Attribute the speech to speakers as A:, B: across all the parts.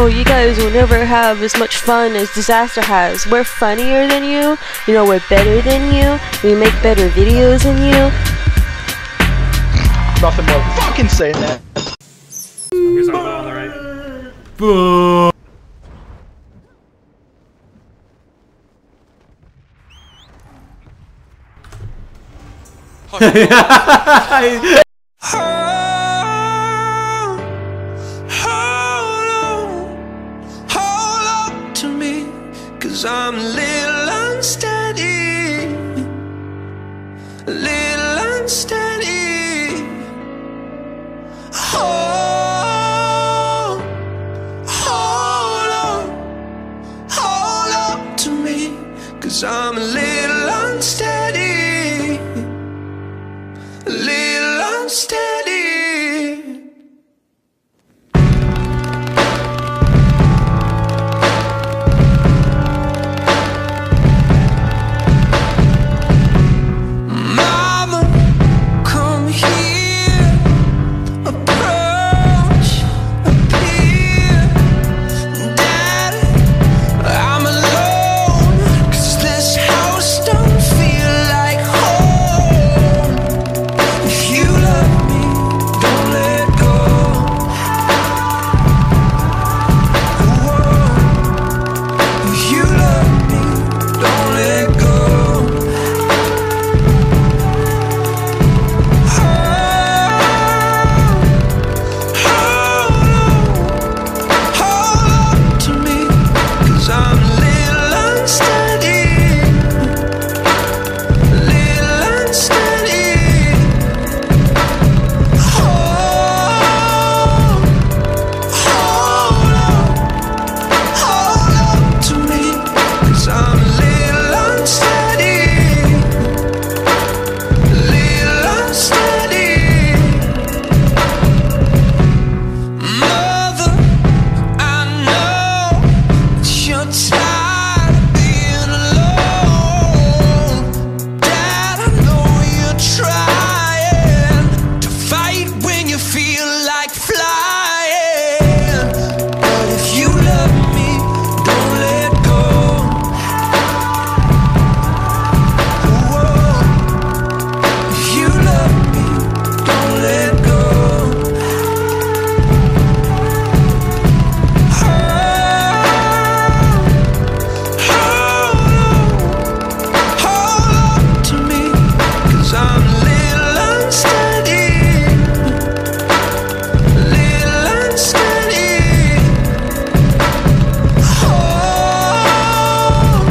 A: oh, you guys will never have as much fun as Disaster has. We're funnier than you. You know, we're better than you. We make better videos than you.
B: Nothing more fucking saying that.
C: Here's our bow on the right.
D: Boo.
E: Hold on to me, 'cause I'm a little unsteady, a little unsteady. Hold on to me, 'cause I'm a little unsteady, a little unsteady. Mama, come here, approach, appear. Daddy, I'm alone, 'cause this house don't feel like home. If you love me, don't let go. Whoa. If you love me, don't let go. Hold on to me, 'cause I'm a little unsteady, a little unsteady. Hold on to me, 'cause I'm a little unsteady, a little unsteady. Mother, I know that you're tired of being alone. Dad, I know you're trying to fight when you feel like flying. But if you love me, don't let go. Whoa. If you love me, don't let go. Hold on to me, 'cause I'm a little unsteady, a little unsteady. Hold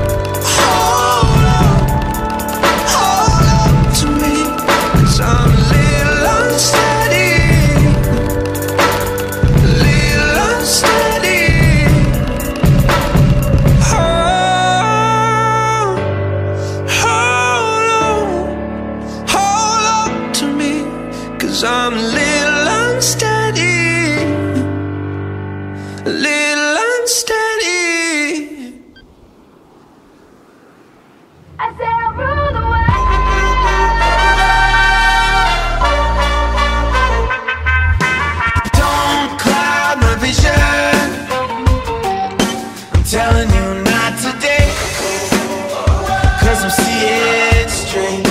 E: on to me, 'cause I'm a little unsteady, a little unsteady. Hold on to me, 'cause I'm a little unsteady, a little unsteady.
F: I said I'll rule the world.
E: Don't cloud my vision, I'm telling you not today, 'cause I'm seeing straight.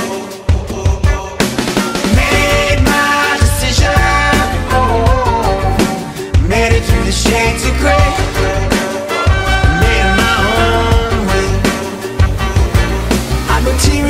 E: Made my decision, made it through the shades of gray, made it my own way. I know tears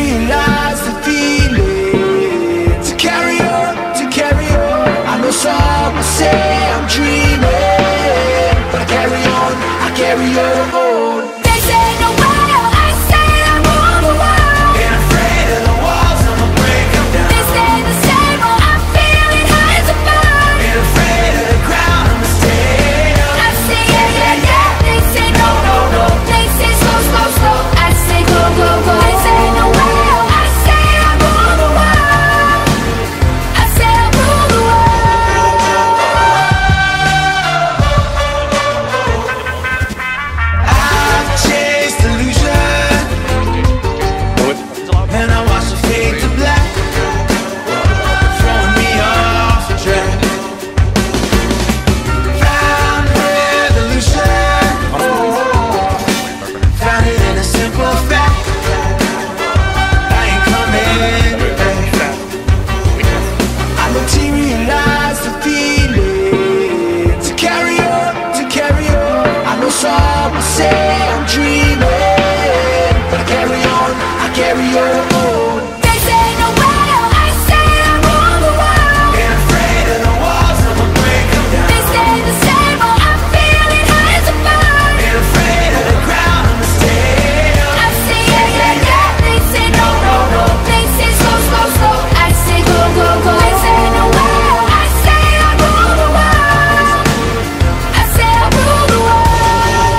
E: a simple fact, I ain't coming back. I materialize the feeling to carry on, to carry on. I know some will say I'm dreaming, but I carry on, I carry on.
F: They say no way, I say I rule the world.
E: Ain't afraid of the walls, I'ma break them down.
F: They stay the same, oh, I'm feeling high as a bird.
E: Ain't afraid of the ground, I'ma stay up.
F: I say yeah, yeah, yeah. They say no, no, no. They say slow, slow, slow. I say go, go, go. They say no way, I say I rule the world. I say I rule the world.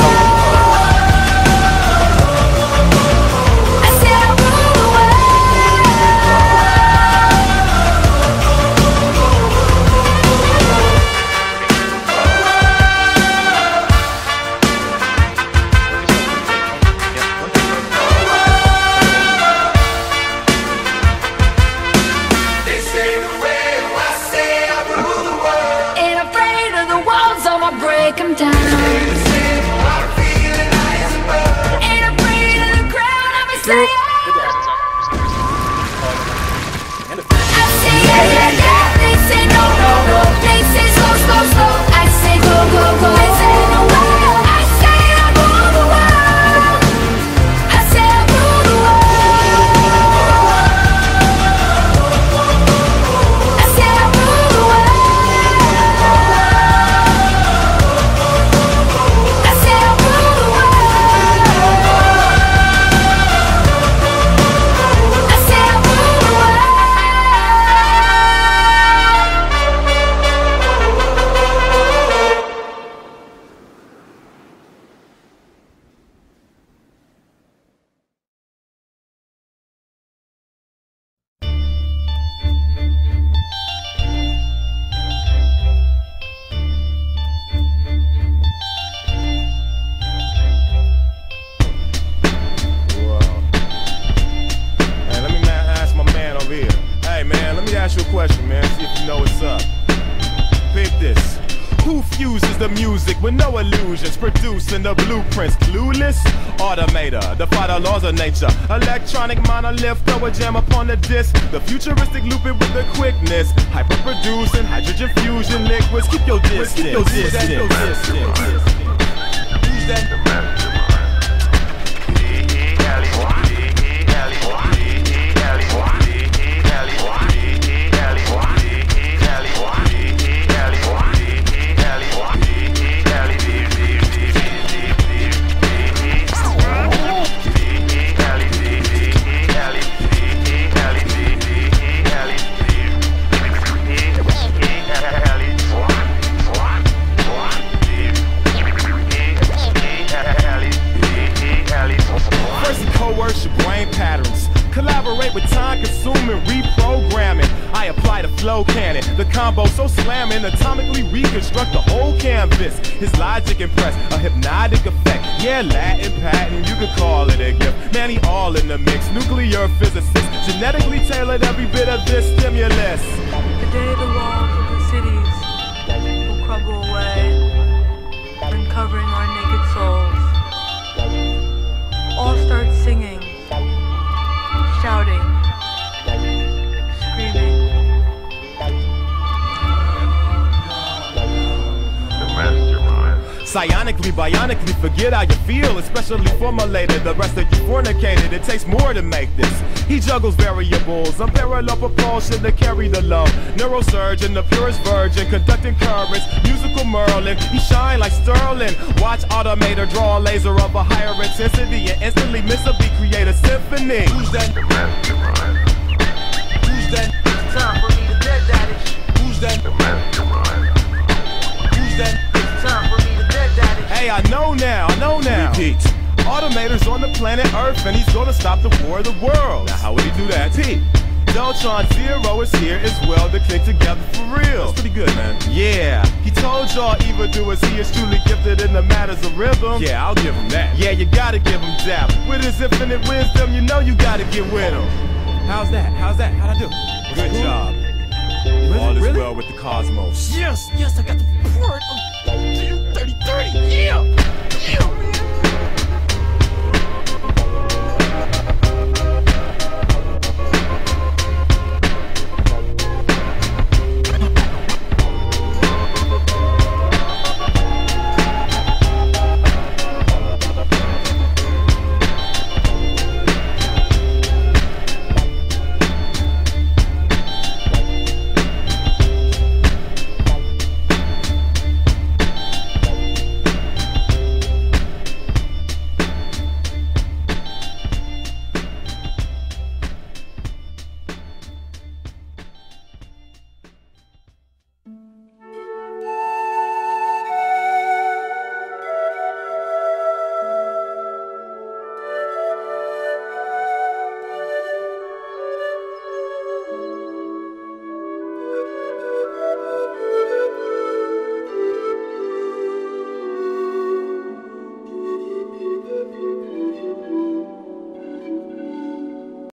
F: I say I rule the world.
E: They say the way I say I rule the world.
F: Ain't afraid of the walls, I'ma break them down.
E: Ain't feeling high as a bird.
F: Ain't afraid of the crowd, I'ma say I say yeah, yeah, yeah. They say no, no, no. They say slow, slow, slow. I say go, go, go. They say no way. I say I rule the world. I say I rule the world. I say I rule the world. I say I rule the world. I say I rule the world.
D: Hey, let me ask my man over here. Hey, man, let me ask you a question, man. See if you know what's up. Pick this. Who fuses the music with no illusions, producing the blueprints? Clueless? Automator, defy the laws of nature. Electronic monolith, throw a jam upon the disc. The futuristic loop it with the quickness. Hyper-producing hydrogen fusion liquids. Keep your distance. Keep your distance. Who's that? Coerce your brain patterns. Collaborate with time-consuming reprogramming. I apply the flow cannon. The combo so slamming, atomically reconstruct the whole canvas. His logic impress, a hypnotic effect. Yeah, Latin patent, you could call it a gift. Man, he all in the mix. Nuclear physicist, genetically tailored every bit of this stimulus.
G: The day the walls of the cities will crumble away, uncovering our naked souls. All start singing, shouting, screaming.
D: Psionically, bionically, forget how you feel. Especially formulated, the rest of you fornicated. It takes more to make this. He juggles variables, unparalleled propulsion to carry the load. Neurosurgeon, the purest virgin, conducting currents, musical Merlin. He shine like Sterling. Watch automator draw a laser of a higher intensity and instantly miss a beat, create a symphony. Who's that? The mastermind. Who's that?
G: It's time for me to dead that ish.
D: Who's that? The mastermind. Who's that?
G: It's time for me to dead that ish.
D: Hey, I know now. Repeat. Automator's on the planet Earth and he's gonna stop the war of the worlds. Now how would he do that? T. Deltron Zero is here as well to click together for real. That's pretty good, man. Yeah, he told y'all evildoers he is truly gifted in the matters of rhythm. Yeah, I'll give him that. Yeah, you gotta give him that. With his infinite wisdom, you know you gotta get with him. How's that? How'd I do? Good job. All is well with the cosmos. Yes, I got the report. 30-30, yeah.